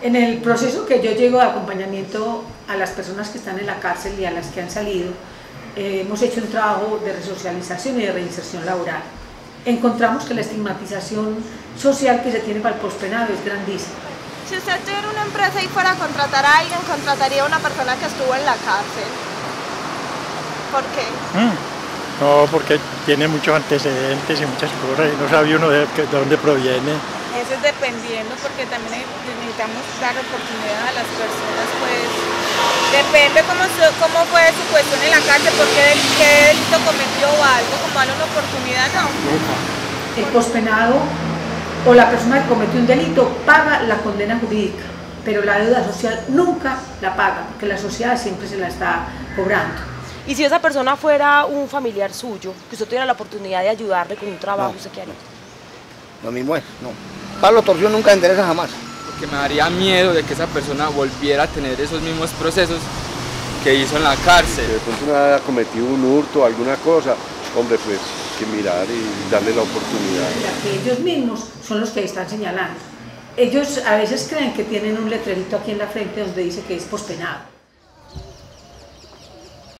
En el proceso que yo llego de acompañamiento a las personas que están en la cárcel y a las que han salido, hemos hecho un trabajo de resocialización y de reinserción laboral. Encontramos que la estigmatización social que se tiene para el pospenado es grandísima. Si usted tuviera una empresa y fuera a contratar a alguien, contrataría a una persona que estuvo en la cárcel. ¿Por qué? No, porque tiene muchos antecedentes y muchas cosas y no sabe uno de dónde proviene. Eso es dependiendo, porque también necesitamos dar oportunidad a las personas, pues depende cómo fue su cuestión en la cárcel, qué delito cometió o algo, como darle una oportunidad, no. El pospenado o la persona que cometió un delito paga la condena jurídica, pero la deuda social nunca la paga, porque la sociedad siempre se la está cobrando. Y si esa persona fuera un familiar suyo, que usted tuviera la oportunidad de ayudarle con un trabajo, No. ¿usted qué haría? Lo mismo es, no. Pablo Torción nunca se interesa jamás. Porque me daría miedo de que esa persona volviera a tener esos mismos procesos que hizo en la cárcel. De pronto uno ha cometido un hurto o alguna cosa, hombre, pues que mirar y darle la oportunidad. Que ellos mismos son los que están señalando. Ellos a veces creen que tienen un letrerito aquí en la frente donde dice que es pospenado.